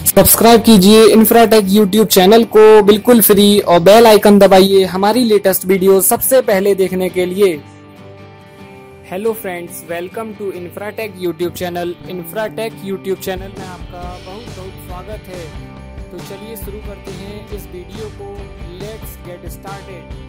Subscribe कीजिए Infratech YouTube channel को बिल्कुल फ्री और बेल आइकन दबाइए हमारी लेटेस्ट वीडियो सबसे पहले देखने के लिए। Hello friends, welcome to Infratech YouTube channel. Infratech YouTube channel में आपका बहुत बहुत स्वागत है। तो चलिए शुरू करते हैं इस वीडियो को। Let's get started.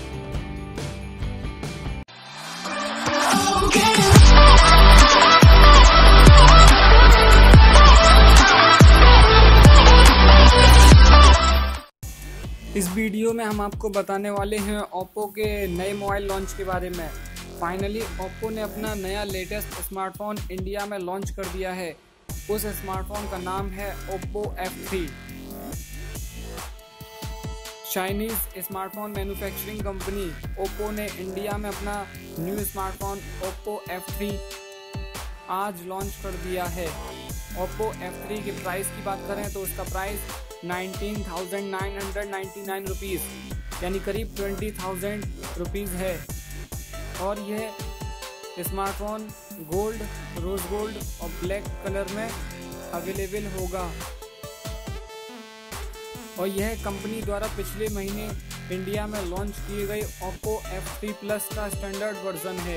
इस वीडियो में हम आपको बताने वाले हैं ओप्पो के नए मोबाइल लॉन्च के बारे में। फाइनली ओप्पो ने अपना नया लेटेस्ट स्मार्टफोन इंडिया में लॉन्च कर दिया है। उस स्मार्टफोन का नाम है Oppo F3। Chinese smartphone manufacturing company Oppo ने इंडिया में अपना न्यू स्मार्टफोन ओप्पो F3 आज लॉन्च कर दिया है। ओप्पो F3 के प्राइस की बात करें तो उसका प्राइस 19,999 रुपीज़ यानी करीब 20,000 रुपीज़ है। और यह स्मार्टफोन गोल्ड, रोज गोल्ड और ब्लैक कलर में अवेलेबल होगा। और यह कंपनी द्वारा पिछले महीने इंडिया में लॉन्च किए गए ओप्पो F3 प्लस का स्टैंडर्ड वर्जन है।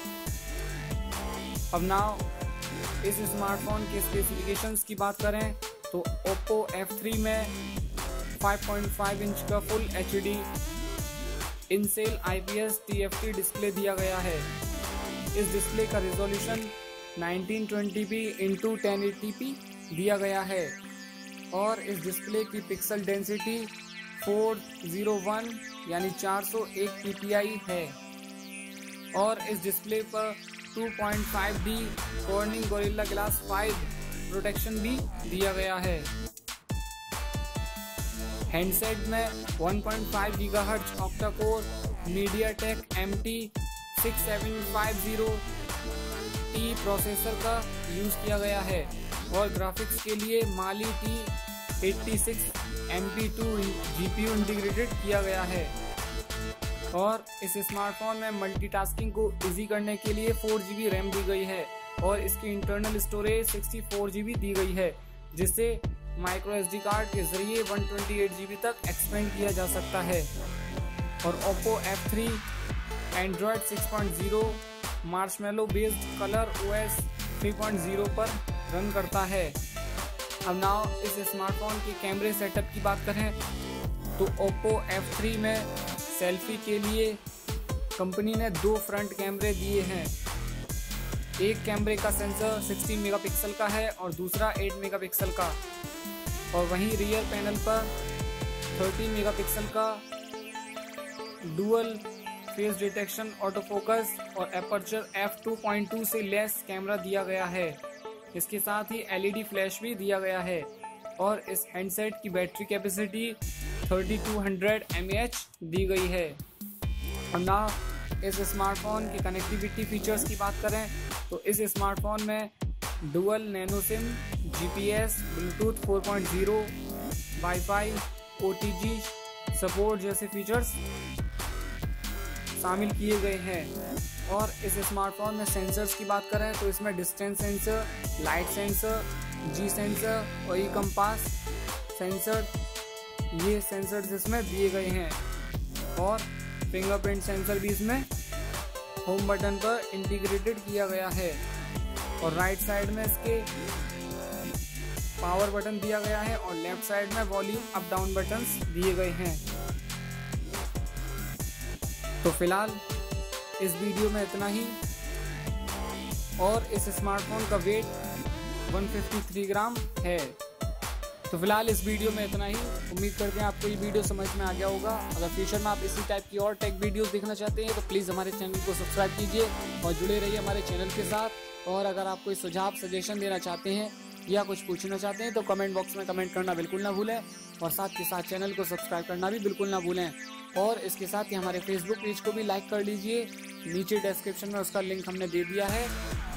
अब नाउ इस स्मार्टफोन के स्पेसिफिकेशंस की बात करें तो ओप्पो F3 में 5.5 इंच का full HD incell IPS TFT display दिया गया है। इस डिस्प्ले का रिजोल्यूशन 1920p x 1080p दिया गया है और इस डिस्प्ले की पिक्सल डेंसिटी 401 यानी 401 ppi है। और इस डिस्प्ले पर 2.5D cornering gorilla glass 5 protection भी दिया गया है। हैंडसेट में 1.5 GHz octa core MediaTek MT6750T processor का यूज किया गया है और ग्राफिक्स के लिए माली T86 MP2 GPU इंटीग्रेटेड किया गया है। और इस स्मार्टफोन में मल्टीटास्किंग को इजी करने के लिए 4GB रैम दी गई है और इसकी इंटरनल स्टोरेज 64GB दी गई है, जिससे माइक्रो SD कार्ड के जरिए 128GB तक एक्सपेंड किया जा सकता है। और Oppo F3 Android 6.0 marshmallow based colour OS 3.0 पर रन करता है। अब नाउ इस स्मार्टफोन के कैमरे सेटअप की बात करें तो ओप्पो F3 में सेल्फी के लिए कंपनी ने 2 फ्रंट कैमरे दिए हैं। एक कैमरे का सेंसर 16 मेगापिक्सल का है और दूसरा 8 मेगापिक्सल का। और वहीं रियर पैनल पर 13 मेगापिक्सल का dual face detection, auto focus और एपर्चर f2.2 से लेस कैमरा दिया गया है। इसके साथ ही LED फ्लैश भी दिया गया है। और इस हैंडसेट की बैटरी कैपेसिटी 3200 mAh दी गई है। और नाउ इस स्मार्टफोन की कनेक्टिविटी फीचर्स की बात करें तो इस स्मार्टफोन में dual nano SIM, GPS, Bluetooth 4.0, WiFi, OTG support जैसे फीचर्स शामिल किए गए हैं। और इस स्मार्टफोन में सेंसर्स की बात करें तो इसमें distance sensor, light sensor, G sensor और ई कंपास सेंसर, ये सेंसर्स इसमें दिए गए हैं। और फिंगरप्रिंट सेंसर भी इसमें होम बटन पर इंटीग्रेटेड किया गया है। और राइट साइड में इसके पावर बटन दिया गया है और लेफ्ट साइड में वॉल्यूम अप डाउन बटन्स दिए गए हैं। तो फिलहाल इस वीडियो में इतना ही। और इस स्मार्टफोन का वेट 153 ग्राम है। तो फिलहाल इस वीडियो में इतना ही। उम्मीद करते हैं आपको ये वीडियो समझ में आ गया होगा। अगर फ्यूचर में आप इसी टाइप की और टेक वीडियोस देखना चाहते हैं तो प्लीज़ हमारे चैनल को सब्सक्राइब कीजिए और जुड़े रहिए हमारे चैनल के साथ। और अगर आप कोई सुझाव, सजेशन देना चाहते हैं या कुछ पूछना चाहते हैं तो कमेंट बॉक्स में कमेंट करना बिल्कुल ना भूलें। और साथ के साथ चैनल को सब्सक्राइब करना भी बिल्कुल ना भूलें। और इसके साथ ही हमारे फेसबुक पेज को भी लाइक कर लीजिए। नीचे डिस्क्रिप्शन में उसका लिंक हमने दे दिया है।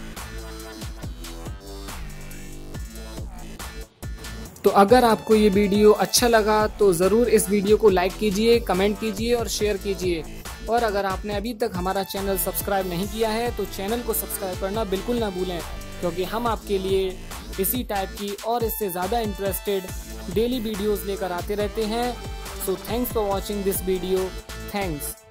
तो अगर आपको ये वीडियो अच्छा लगा तो ज़रूर इस वीडियो को लाइक कीजिए, कमेंट कीजिए और शेयर कीजिए। और अगर आपने अभी तक हमारा चैनल सब्सक्राइब नहीं किया है तो चैनल को सब्सक्राइब करना बिल्कुल ना भूलें। क्योंकि हम आपके लिए इसी टाइप की और इससे ज़्यादा इंटरेस्टेड डेली वीडियोस लेकर आते रहते हैं। So thanks for watching this video. Thanks.